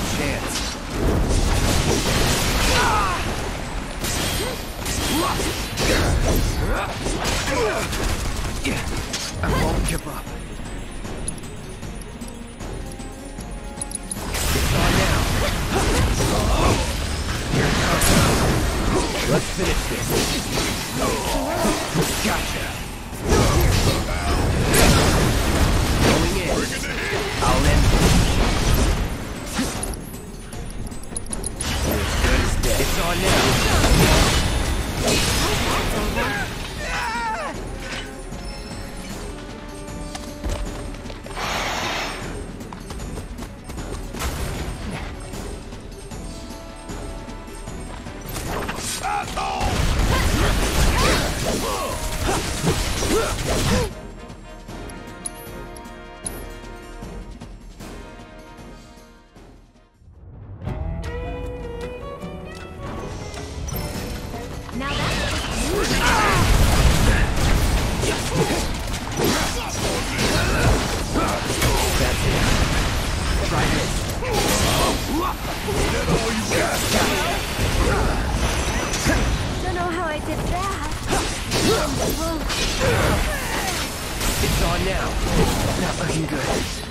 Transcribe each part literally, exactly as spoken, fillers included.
chance. I won't give up. It's on now. Here it comes. Let's finish this. Gotcha. Going in. I'll end it. You're as good as dead. It's on now. Now that's That's it. Try this. don't know how I did that. It's on now. Not looking good.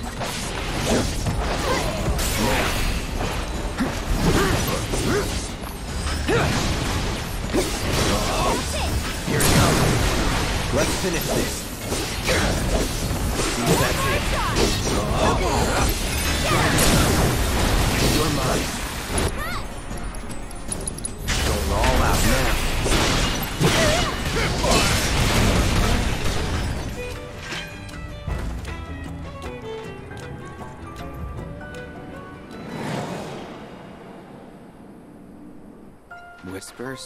Here it comes. Let's finish this. That's it. You're mine. Going all out now. Whispers?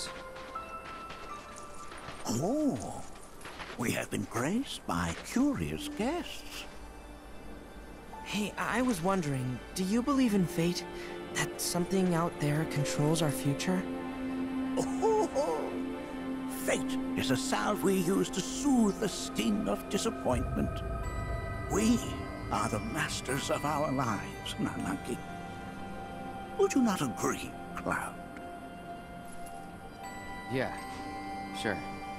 Oh, we have been graced by curious guests. Hey, I was wondering, do you believe in fate? That something out there controls our future? Oh, fate is a salve we use to soothe the sting of disappointment. We are the masters of our lives, Nanaki. Would you not agree, Cloud? Yeah, sure.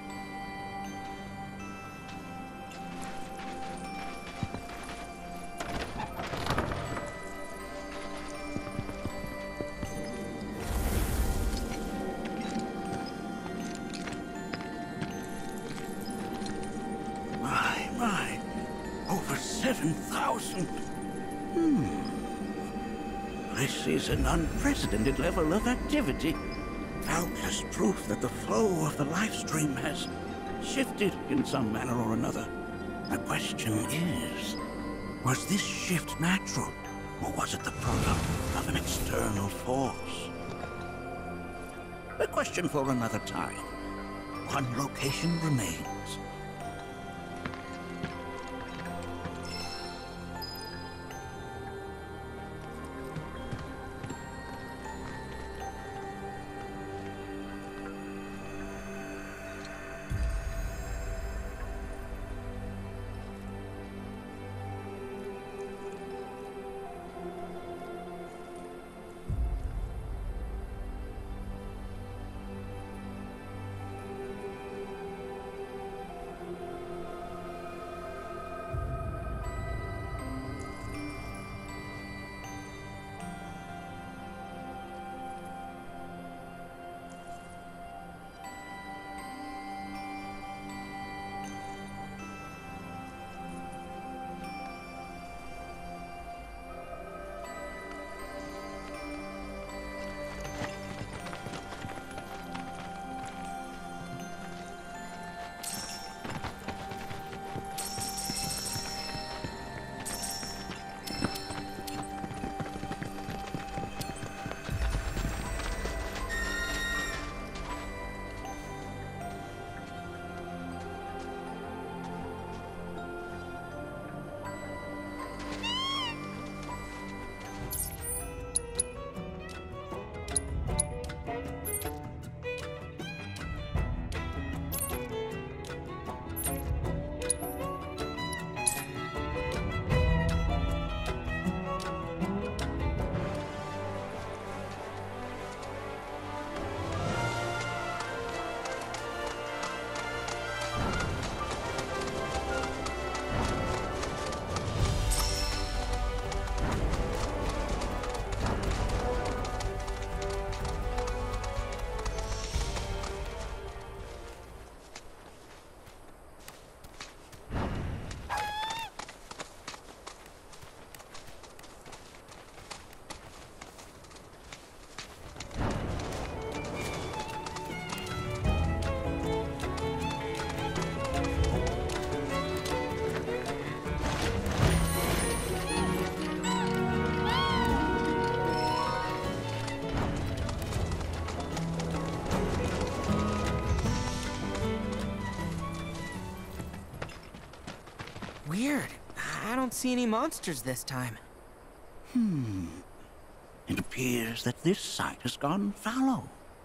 My, my, over seven thousand. Hmm. This is an unprecedented level of activity. Doubtless proof that the flow of the life stream has shifted in some manner or another. The question is, was this shift natural, or was it the product of an external force? A question for another time. One location remains. Weird. I don't see any monsters this time. Hmm. It appears that this site has gone fallow.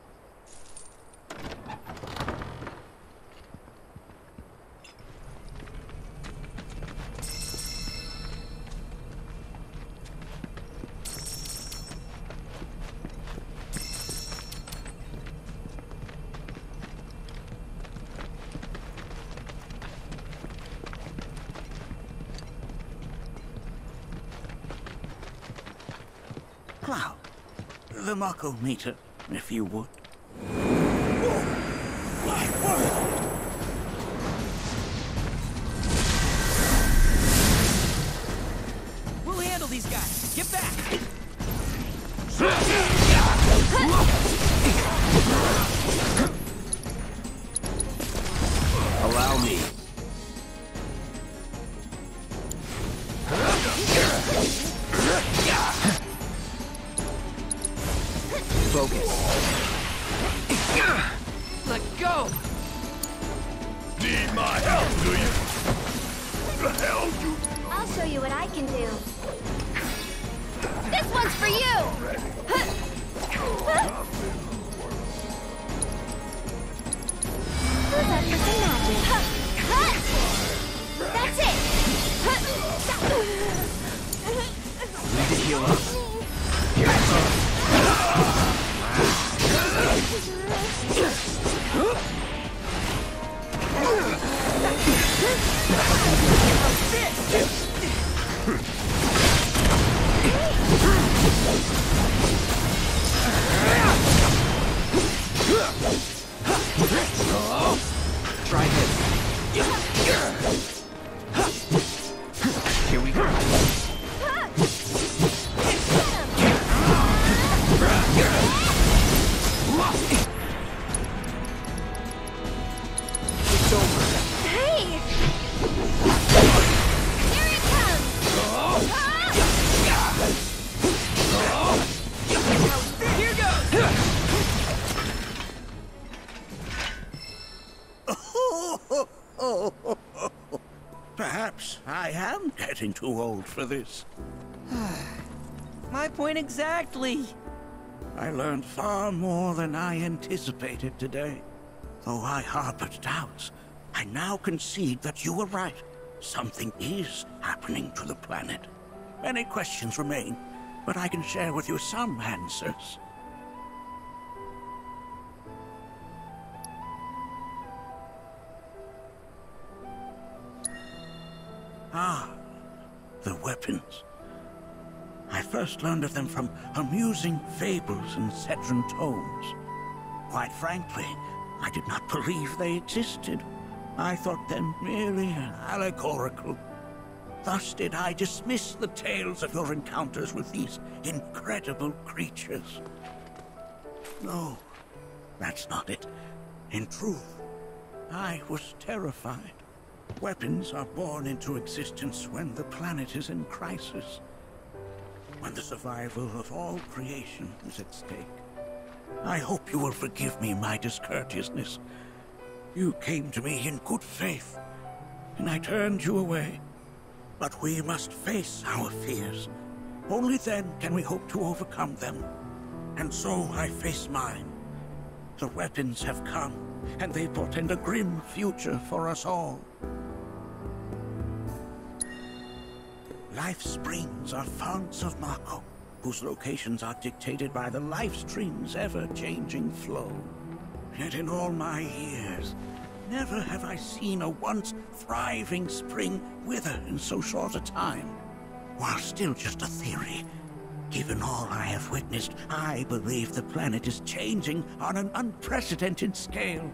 Cloud, the Mako meter, if you would. My word! We'll handle these guys. Get back! Allow me. Focus. Let go! Need my help, do you? The hell you... I'll show you what I can do. This one's for you! Who's up for some magic? That's it! Need to heal up. Here I come. Try this. Here we go. It's over. Hey! Here it comes! Here goes! Perhaps I am getting too old for this. My point exactly. I learned far more than I anticipated today. Though I harbored doubts, I now concede that you were right. Something is happening to the planet. Many questions remain, but I can share with you some answers. Ah, the weapons. I first learned of them from amusing fables and Cetran tomes. Quite frankly, I did not believe they existed. I thought them merely allegorical. Thus did I dismiss the tales of your encounters with these incredible creatures. No, that's not it. In truth, I was terrified. Weapons are born into existence when the planet is in crisis, when the survival of all creation is at stake. I hope you will forgive me my discourteousness. You came to me in good faith, and I turned you away. But we must face our fears. Only then can we hope to overcome them. And so I face mine. The weapons have come, and they portend a grim future for us all. Life springs are founts of Mako, whose locations are dictated by the life stream's ever-changing flow. Yet in all my years, never have I seen a once thriving spring wither in so short a time. While still just a theory, given all I have witnessed, I believe the planet is changing on an unprecedented scale.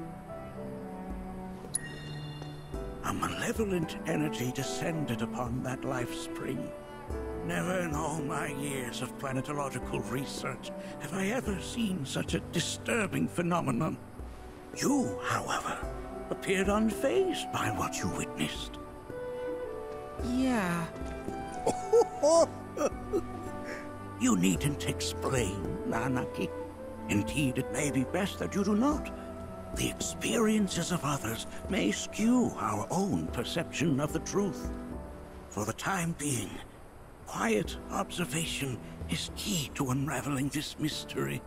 A malevolent energy descended upon that life spring. Never in all my years of planetological research have I ever seen such a disturbing phenomenon. You, however, appeared unfazed by what you witnessed. Yeah. You needn't explain, Nanaki. Indeed, it may be best that you do not. The experiences of others may skew our own perception of the truth. For the time being, quiet observation is key to unraveling this mystery.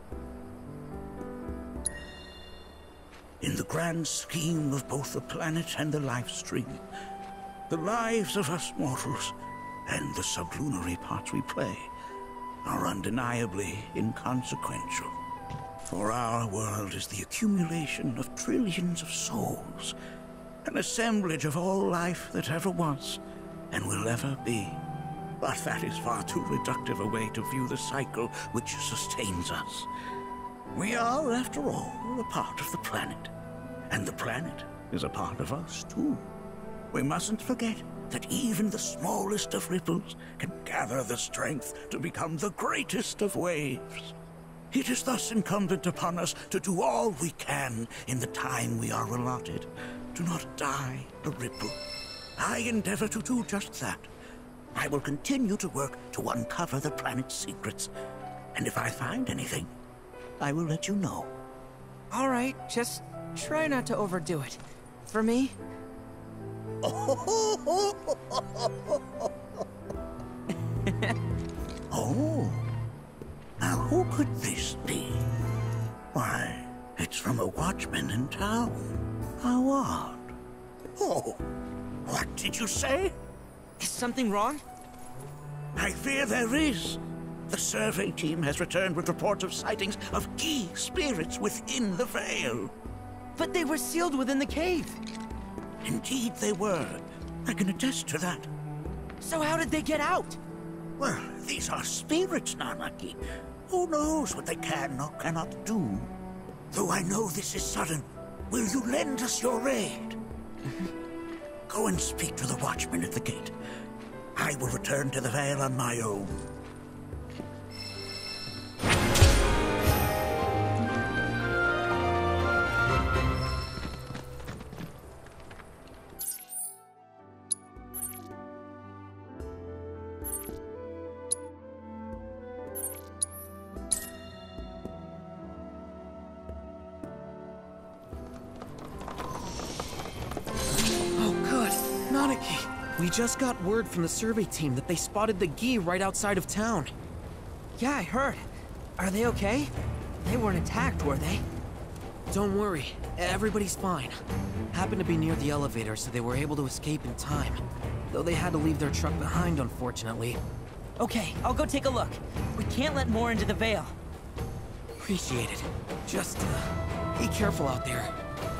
In the grand scheme of both the planet and the life stream, the lives of us mortals and the sublunary parts we play are undeniably inconsequential. For our world is the accumulation of trillions of souls, an assemblage of all life that ever was and will ever be. But that is far too reductive a way to view the cycle which sustains us. We are, after all, a part of the planet, and the planet is a part of us too. We mustn't forget that even the smallest of ripples can gather the strength to become the greatest of waves. It is thus incumbent upon us to do all we can in the time we are allotted. Do not die a ripple. I endeavor to do just that. I will continue to work to uncover the planet's secrets, and if I find anything, I will let you know. All right, just try not to overdo it. For me? Oh. Now, who could this be? Why, it's from a watchman in town. How odd. Oh, what did you say? Is something wrong? I fear there is. The survey team has returned with reports of sightings of key spirits within the Veil. But they were sealed within the cave. Indeed they were. I can attest to that. So how did they get out? Well, these are spirits, Nanaki. Who knows what they can or cannot do? Though I know this is sudden, will you lend us your aid? Go and speak to the watchman at the gate. I will return to the Veil on my own. We just got word from the survey team that they spotted the Gi right outside of town. Yeah, I heard. Are they okay? They weren't attacked, were they? Don't worry. Everybody's fine. Happened to be near the elevator, so they were able to escape in time. Though they had to leave their truck behind, unfortunately. Okay, I'll go take a look. We can't let more into the Veil. Appreciate it. Just, uh, be careful out there.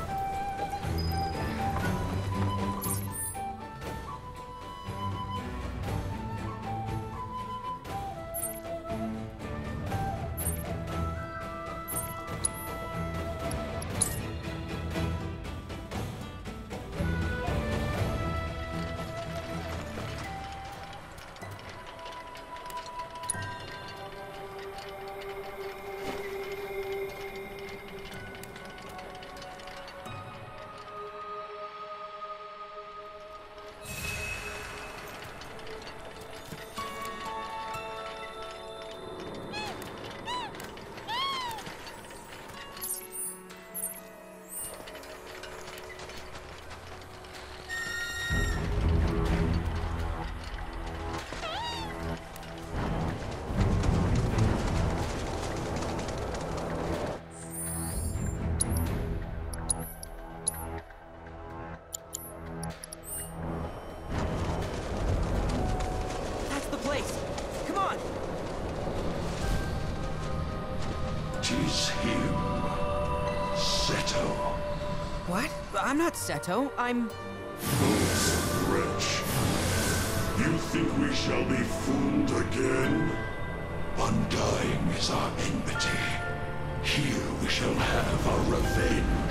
I'm not Seto, I'm... Foolish wretch. You think we shall be fooled again? Undying is our enmity. Here we shall have our revenge.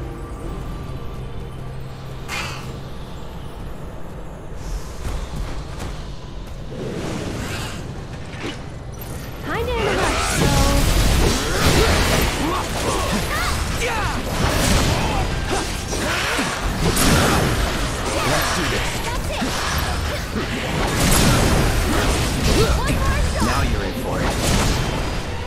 Kinda in a rush, so... Let's do this. That's it! Now you're in for it.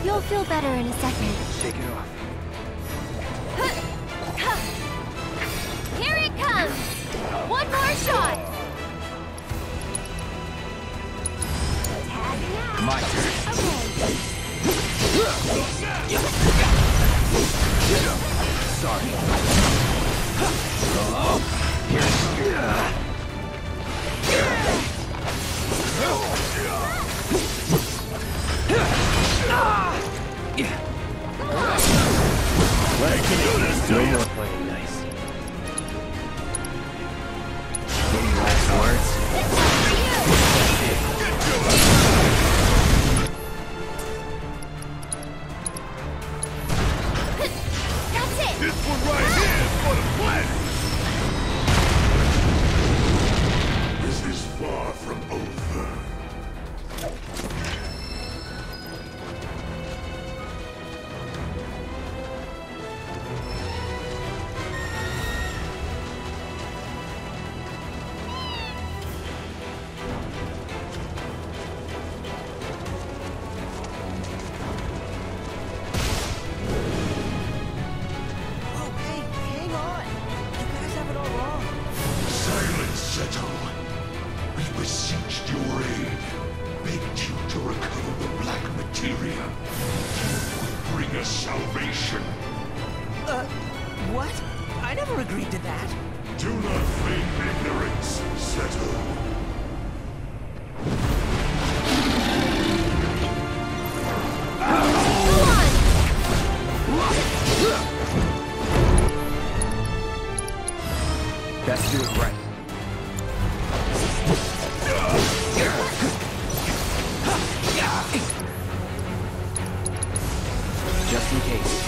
You'll feel better in a second. Shake it off. Here it comes! One more shot! Tagging out. My turn. Okay. Sorry. Oh, here it comes. Let's do this. No more playing nice. Any last words? This one's for you! That's it! This one right here is for the planet! This is far from over. Oh, hey, hang on. You guys have it all wrong. Silence, Seto. We beseeched your aid, begged you to recover the black materia. You would bring us salvation. Uh, what? I never agreed to that. Do not feign ignorance, Seto. Go on! Best do it right. Just in case.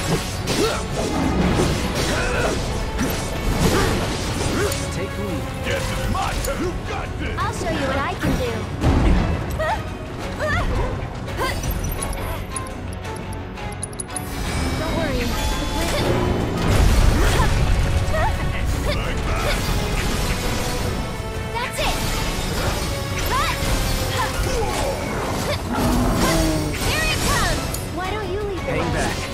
Take the lead. Yes, it's my turn. You got this. I'll show you what I can do. Don't worry. The plan... That's it! Here it comes! Why don't you leave the Hang way? back.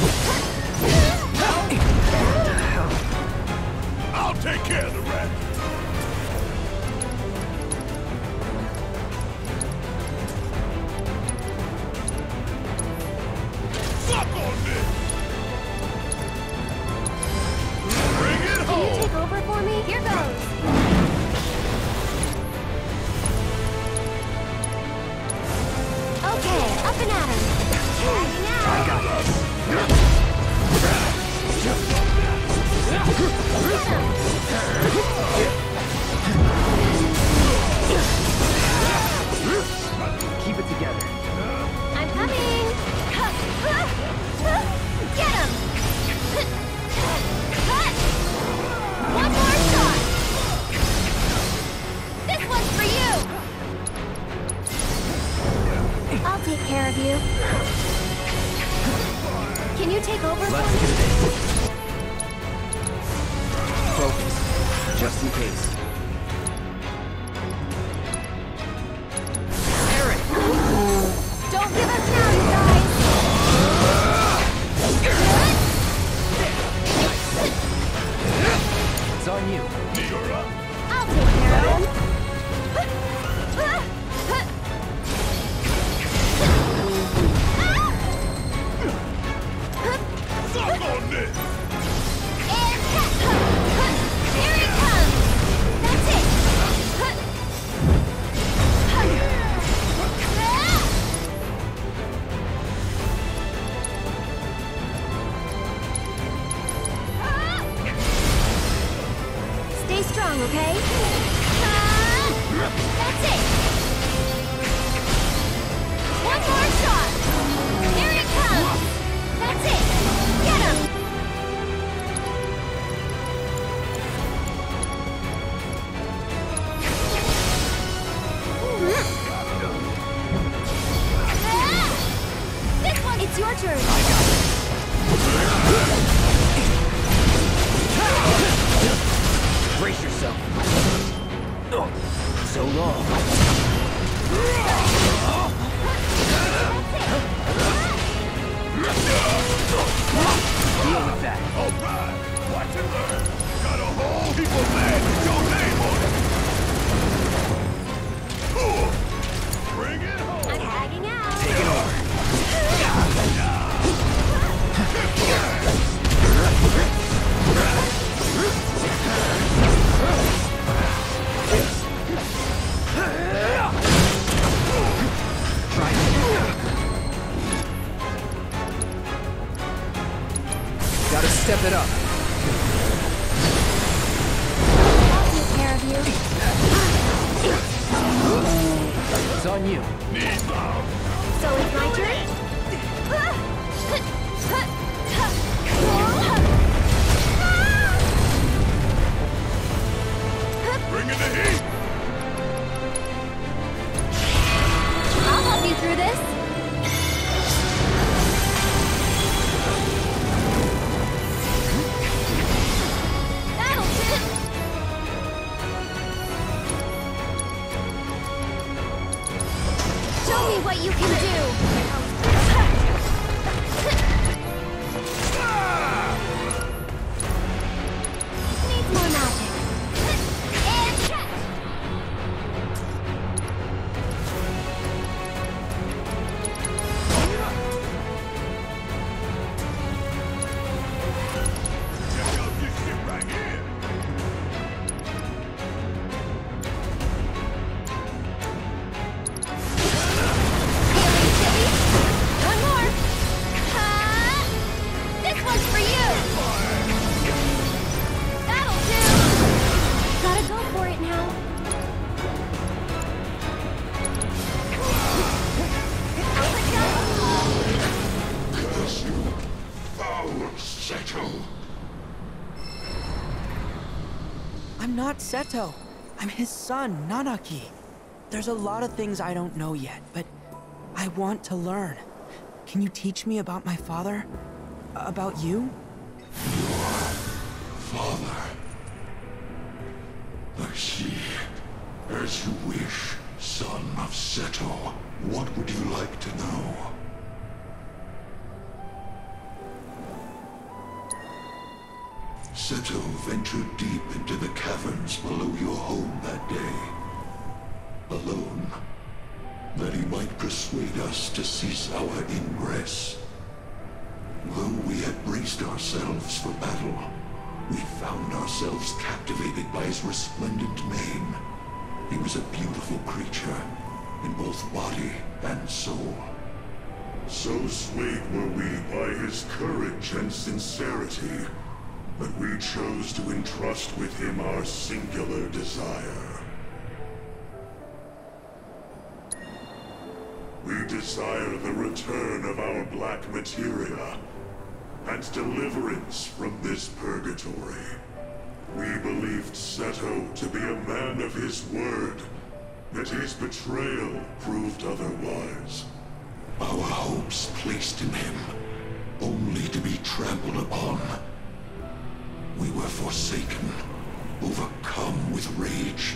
I'll take care of the rest. Suck on this. Bring it Can you home. take over for me? Here goes! Okay, up and at 'em. Tagging out. I got this. Keep it together. I'm coming! Get him! One more shot! This one's for you! I'll take care of you. Can you take over Let's for do me? this. Focus. Just in case. Eric! Don't give up now, you guys! It's on you. You're up. I'll take care of him. Suck on this. And here it comes! step it up. I'll take care of you. It's on you. So it's my turn? Bring in the heat! I'll help you through this. That'll do. Show me what you can do. Needs more magic. And check. One more. Ah, this one's for you. That'll do. Gotta go for it now. Curse you, foul Seto! I'm not Seto. I'm his son, Nanaki. There's a lot of things I don't know yet, but I want to learn. Can you teach me about my father? About you? Father. I see. As you wish, son of Seto. What would you like to know? Seto ventured deep into the caverns below your home that day. Alone. That he might persuade us to cease our ingress. Though we had braced ourselves for battle, we found ourselves captivated by his resplendent mane. He was a beautiful creature, in both body and soul. So swayed were we by his courage and sincerity, that we chose to entrust with him our singular desire. We desire the return of our black materia, and deliverance from this purgatory. We believed Seto to be a man of his word, yet his betrayal proved otherwise. Our hopes placed in him, only to be trampled upon. We were forsaken, overcome with rage.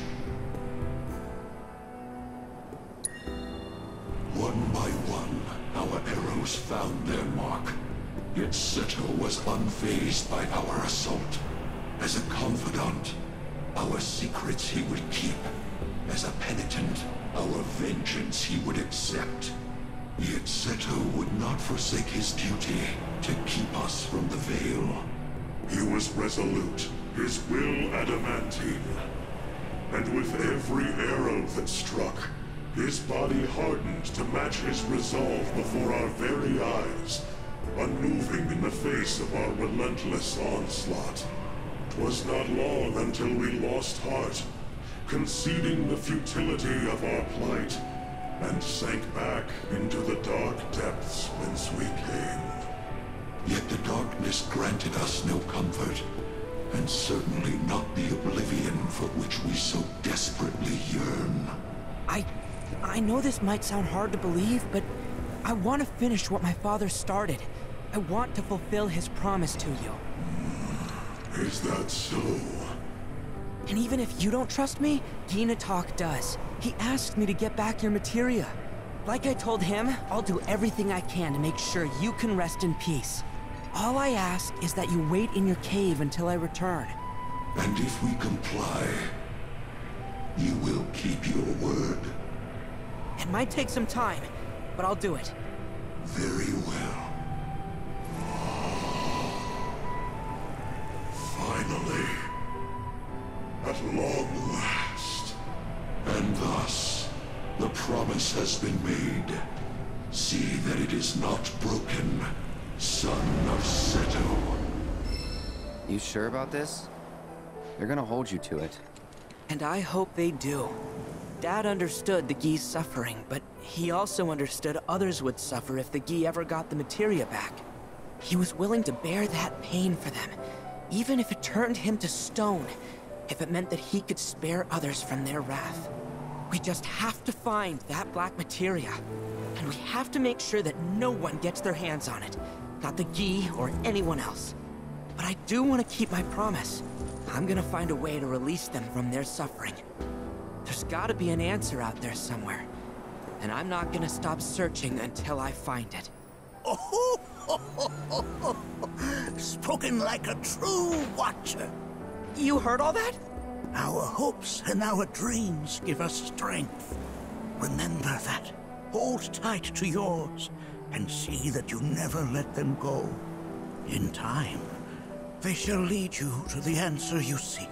One by one, our arrows found their mark. Yet Seto was unfazed by our assault. As a confidant, our secrets he would keep. As a penitent, our vengeance he would accept. Yet Seto would not forsake his duty to keep us from the Veil. He was resolute, his will adamantine. And with every arrow that struck, his body hardened to match his resolve before our very eyes, unmoving in the face of our relentless onslaught. 'Twas not long until we lost heart, conceding the futility of our plight, and sank back into the dark depths whence we came. Yet the darkness granted us no comfort, and certainly not the oblivion for which we so desperately yearn. I... I know this might sound hard to believe, but I want to finish what my father started. I want to fulfill his promise to you. Is that so? And even if you don't trust me, Ginatok does. He asked me to get back your materia. Like I told him, I'll do everything I can to make sure you can rest in peace. All I ask is that you wait in your cave until I return. And if we comply, you will keep your word? It might take some time, but I'll do it. Very well. Finally. At long last. And thus, the promise has been made. See that it is not broken, son of Seto. You sure about this? They're gonna hold you to it. And I hope they do. Dad understood the Gi's suffering, but he also understood others would suffer if the Gi ever got the materia back. He was willing to bear that pain for them, even if it turned him to stone, if it meant that he could spare others from their wrath. We just have to find that black materia, and we have to make sure that no one gets their hands on it, not the Gi or anyone else. But I do want to keep my promise. I'm gonna find a way to release them from their suffering. There's gotta be an answer out there somewhere, and I'm not gonna stop searching until I find it. Oh, ho, ho, ho, ho, ho. Spoken like a true watcher. You heard all that? Our hopes and our dreams give us strength. Remember that. Hold tight to yours, and see that you never let them go. In time, they shall lead you to the answer you seek.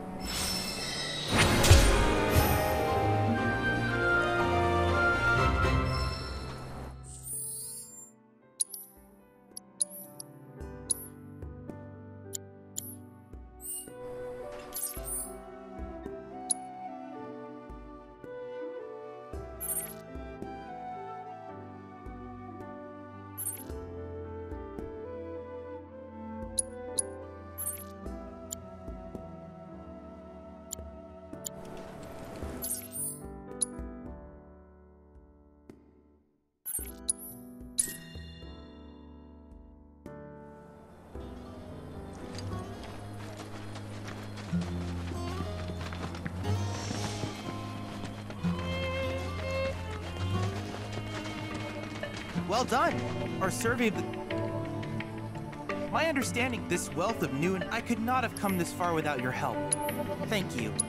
Well done! Our survey of the... My understanding, this wealth of new and I could not have come this far without your help. Thank you.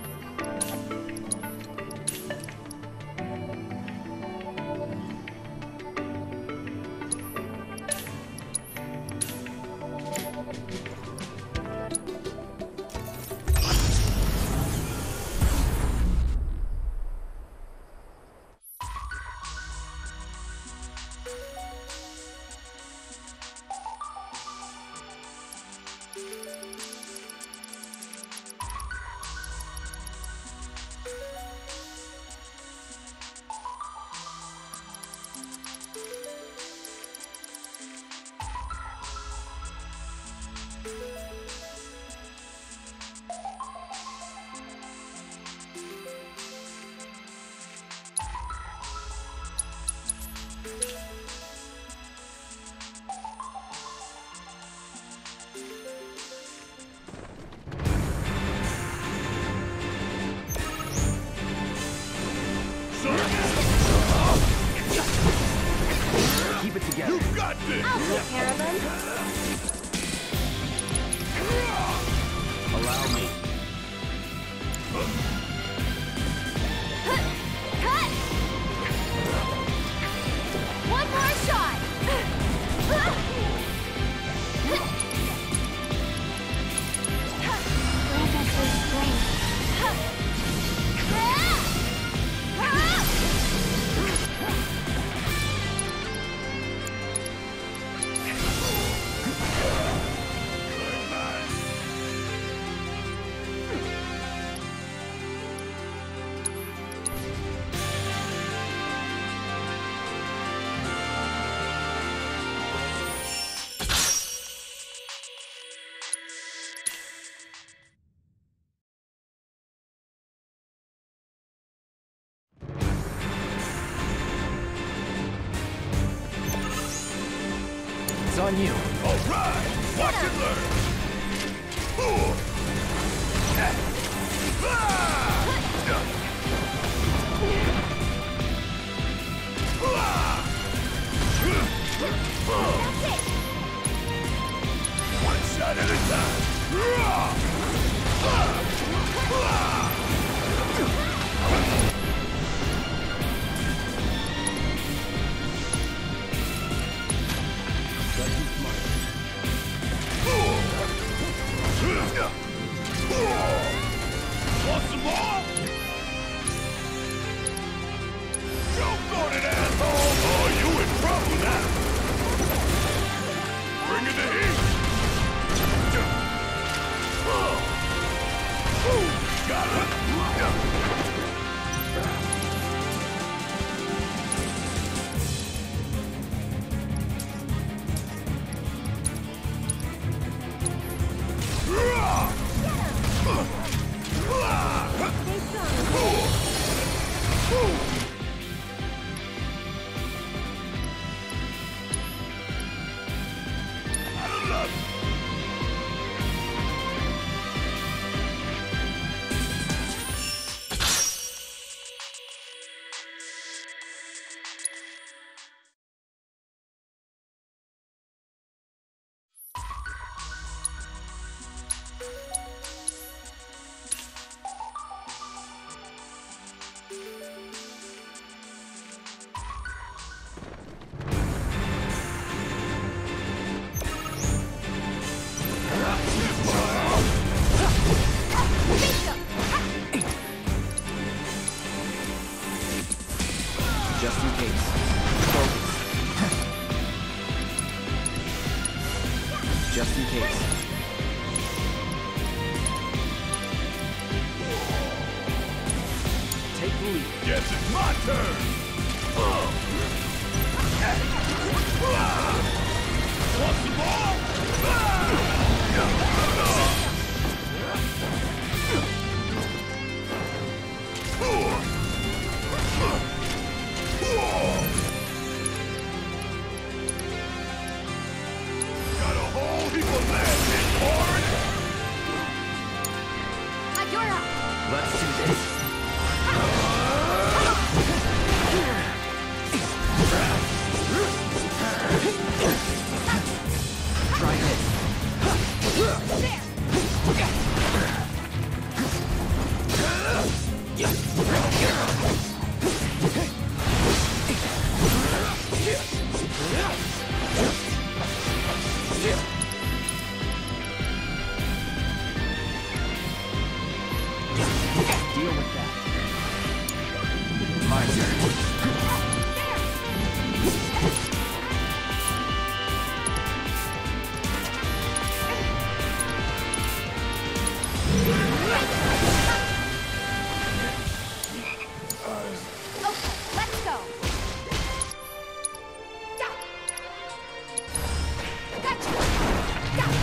Keep it together. You got this! I'll take care of them. Allow me. Cut! One more shot! Where does this bring? It's on you. All right! Watch and learn! Ooh. Ah. One shot at a time! Want some more? up! Just in case. Just in case. Take the lead. Guess it's my turn! Want some more? Got a whole heap of land in hard! Agora! Let's do this. Try this. Deal with that. My turn. Okay, let's go. Yeah. Gotcha. Yeah.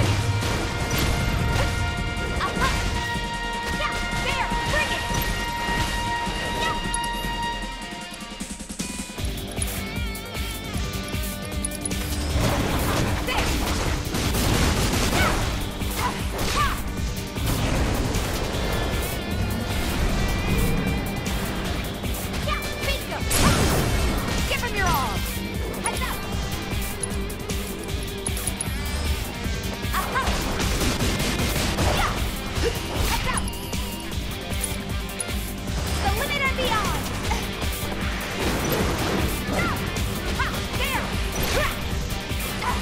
Uh-huh. Yeah, there, bring it. Yeah. There. Yeah. Ha. Yeah, bingo. Give him your all. Heads up. Uh-huh. Yeah. Heads up. The limit and beyond. No. Ha, there. Ha. Ha.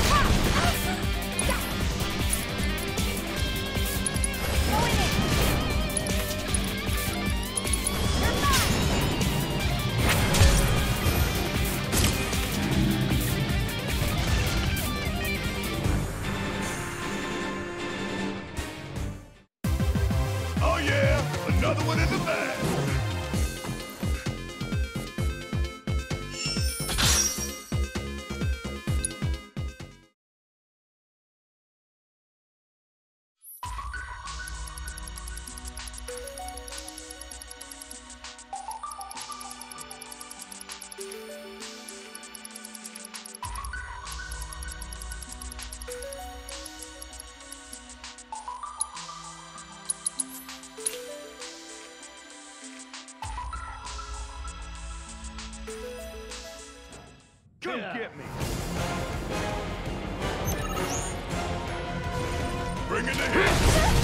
Yeah. Go in it. You're fine. Oh yeah, another one in the bag. Come get me. Bring in the hit.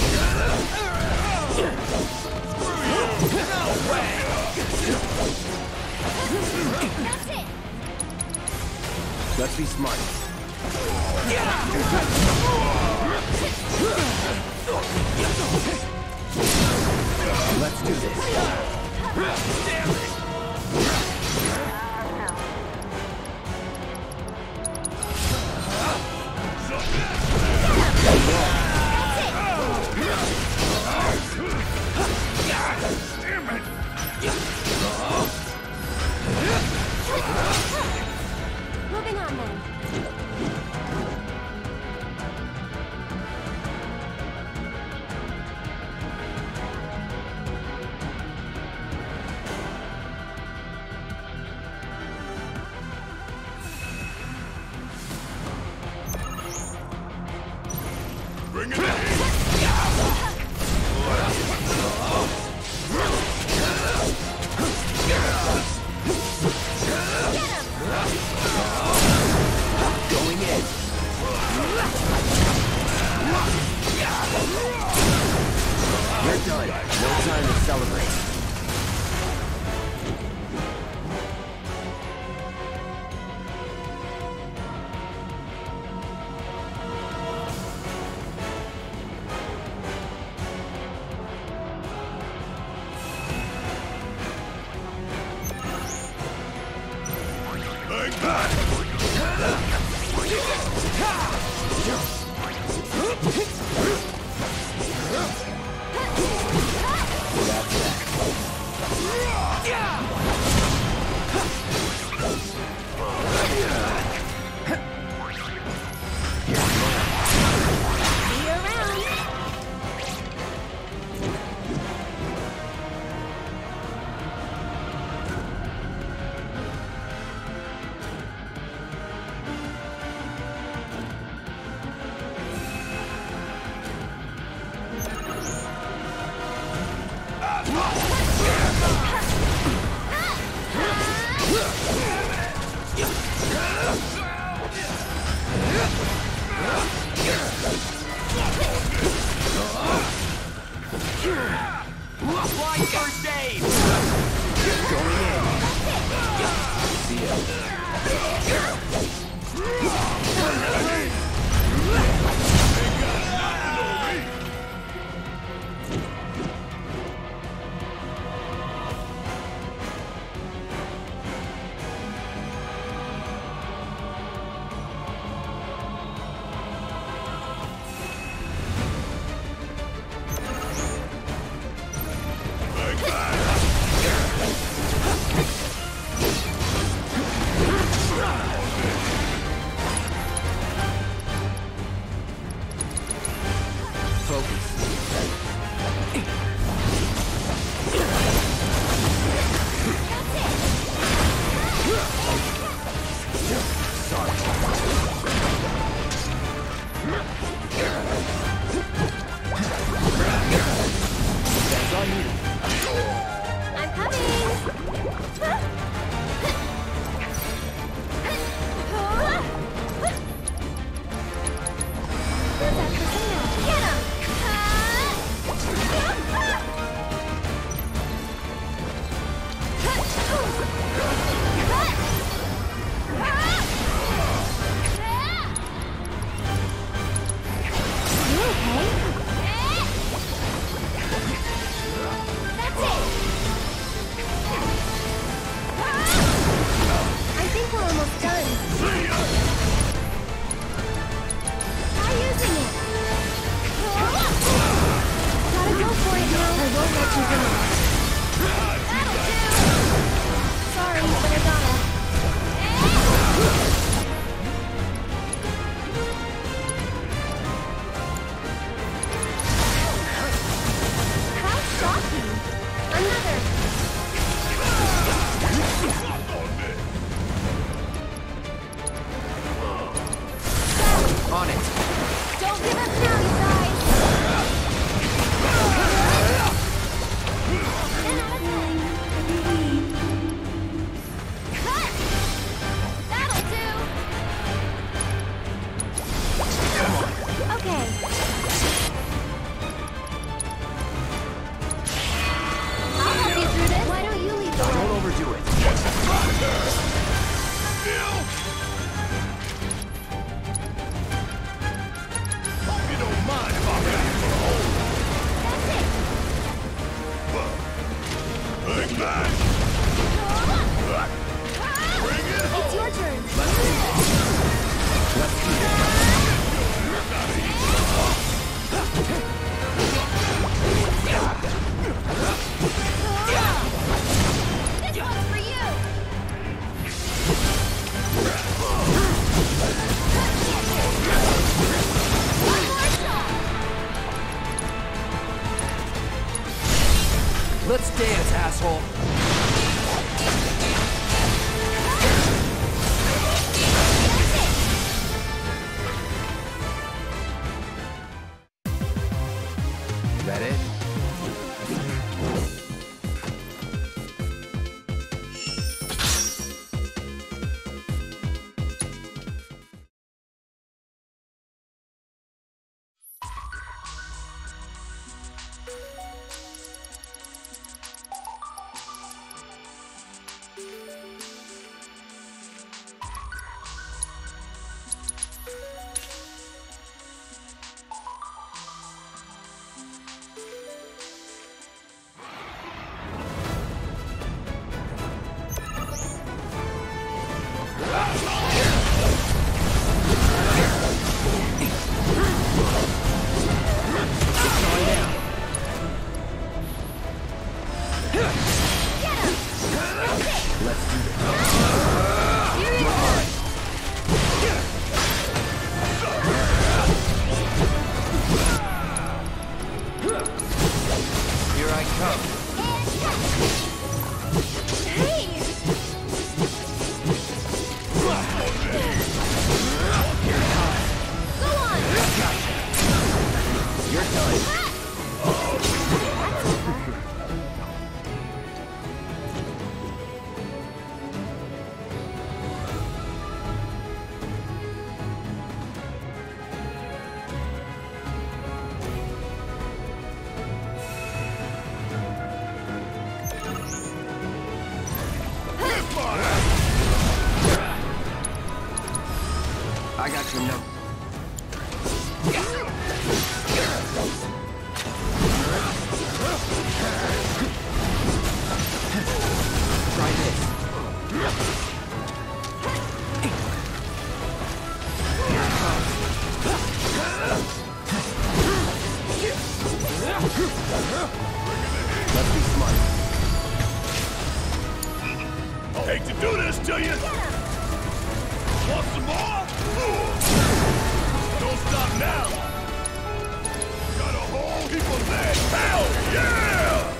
That's it. Let's be smart. Let's do this. Damn it! Moving on then. Flying first aid! I'm coming! Who's that person now? Get him! You okay? That's it! I think we're almost done. Try using it. Gotta go for it now. I won't let you go. That'll do! Sorry, but I gotta. How shocking! Another! On it. Don't give up now, you guys! ten out of ten. Cut! That'll do! Okay. I'll help you through this. Why don't you lead the way? Don't overdo it. It's your turn. This one's for you. One more shot. Let's dance, asshole. Is that it? I got your number. Try this. Let's be smart. Hate to do this to you. Want some more? Don't stop now. Got a whole heap of legs. Hell yeah!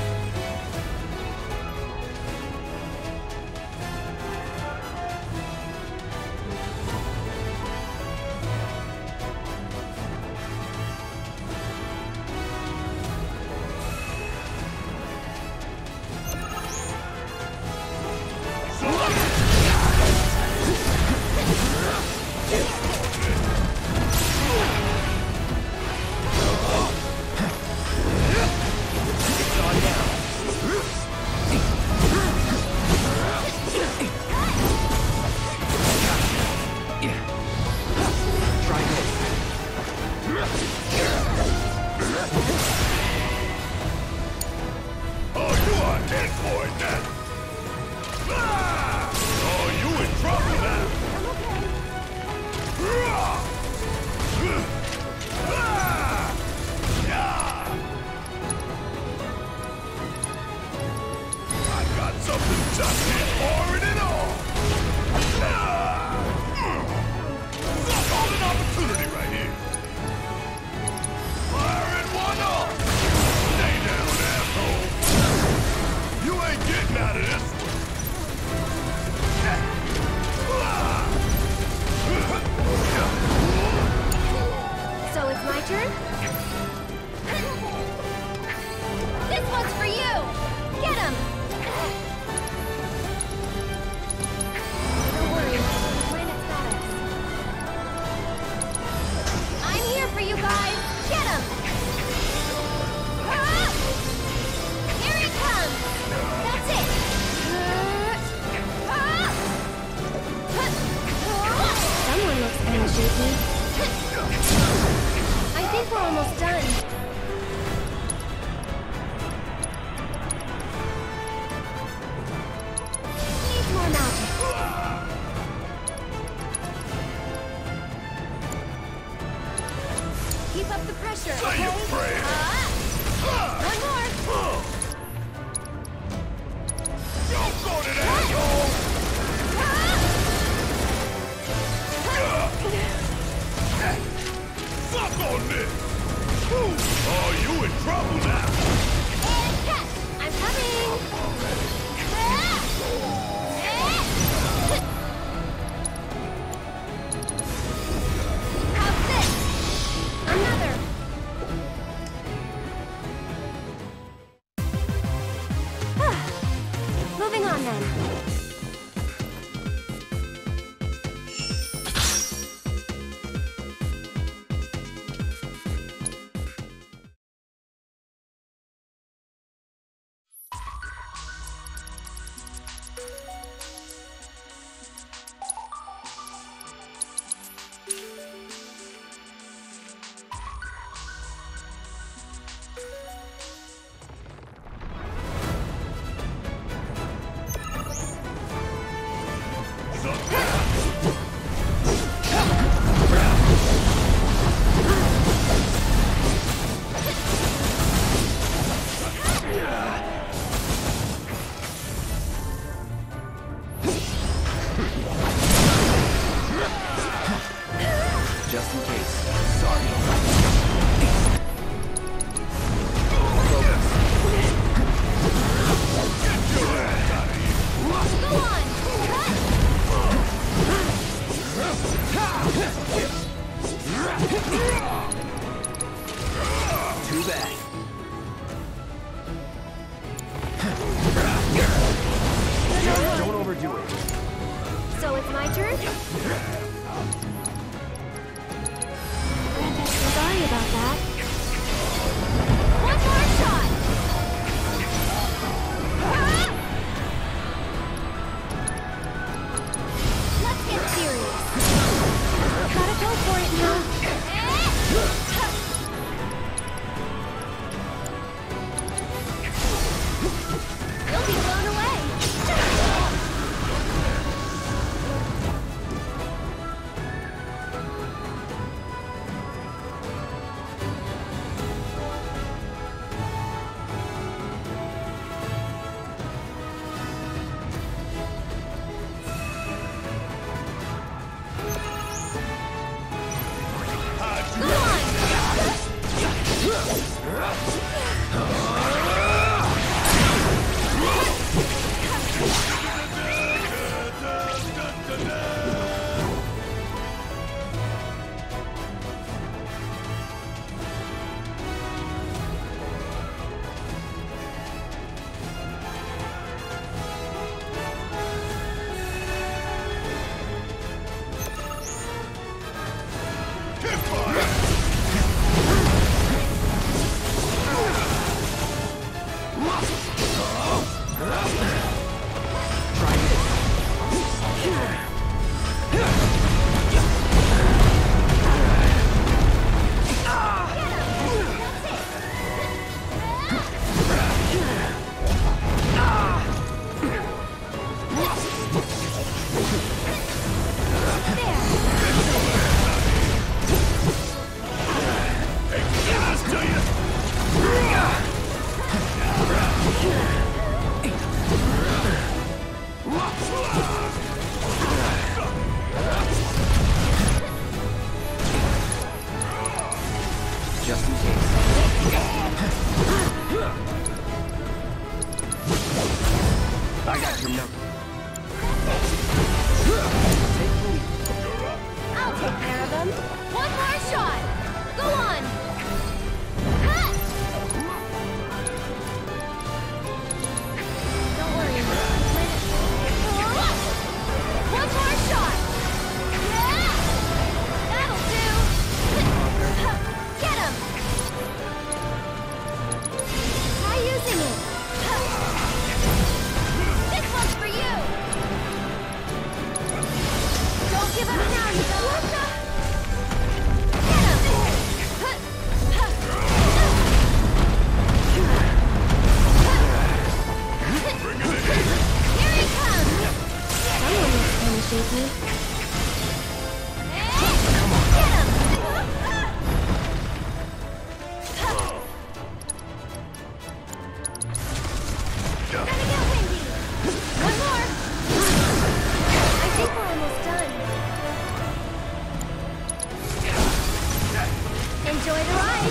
I think we're almost done. Needs more magic. Keep up the pressure, okay? Are you afraid? Ah! One more. Don't go to that asshole! Suck on this! Oh, you in trouble now! And catch! I'm coming! How's this? Another! Moving on then. Just in case. Sorry. Go on! Too bad. Don't overdo it. So it's my turn? Sorry about that. One more shot! Ah! Let's get serious. escape me? Come on. Get him! Gonna get windy! One more! I think we're almost done. Enjoy the ride!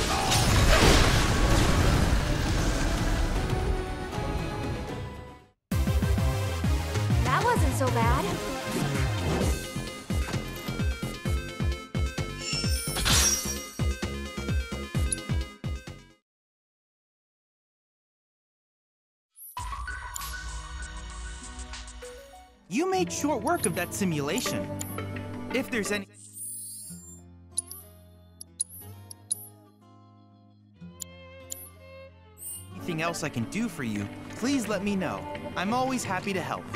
That wasn't so bad. You made short work of that simulation. If there's any... anything else I can do for you, please let me know. I'm always happy to help.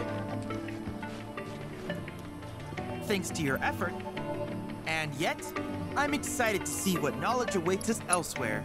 Thanks to your effort. And yet, I'm excited to see what knowledge awaits us elsewhere.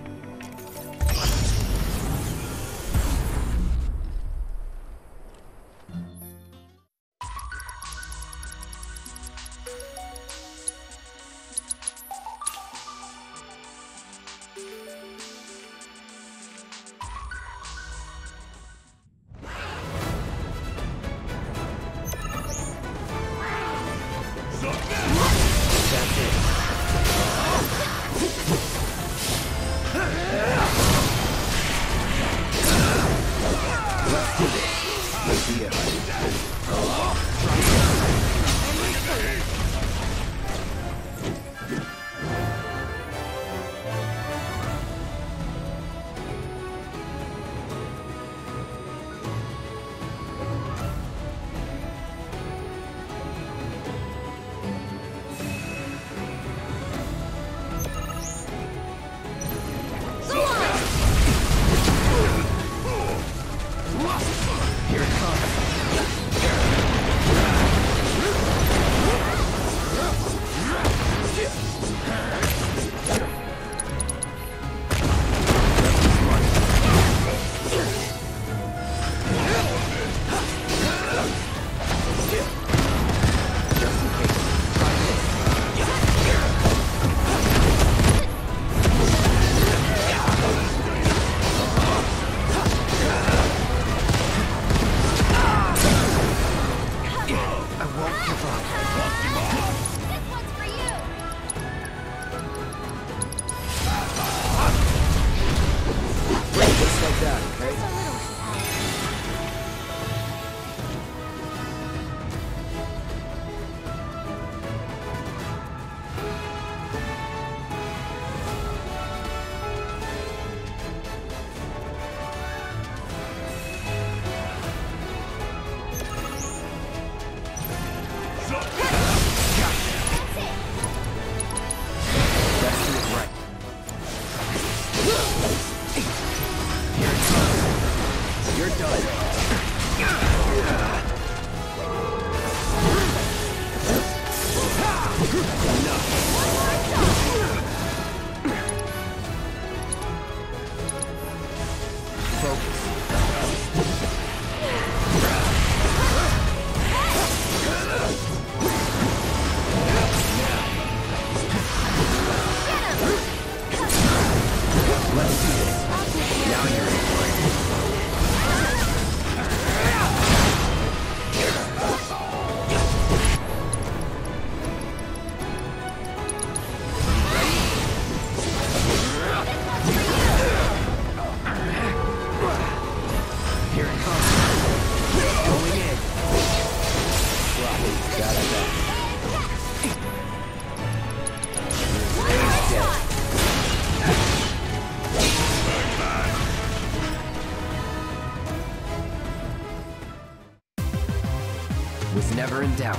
Was never in doubt.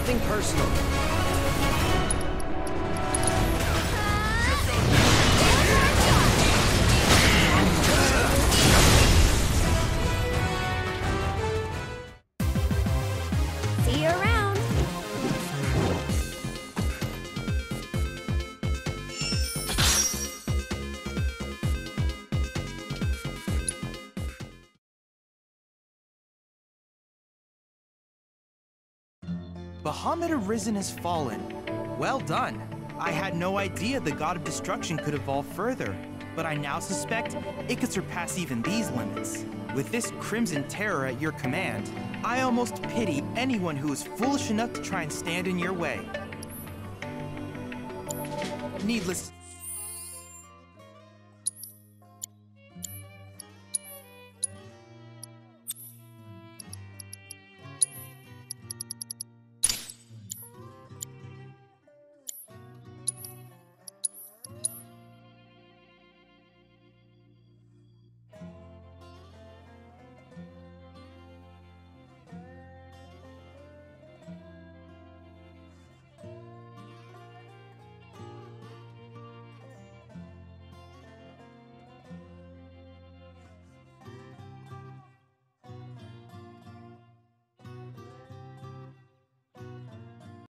nothing personal. See you around. Bahamut Arisen has fallen. Well done. I had no idea the God of Destruction could evolve further, but I now suspect it could surpass even these limits. With this Crimson Terror at your command, I almost pity anyone who is foolish enough to try and stand in your way. Needless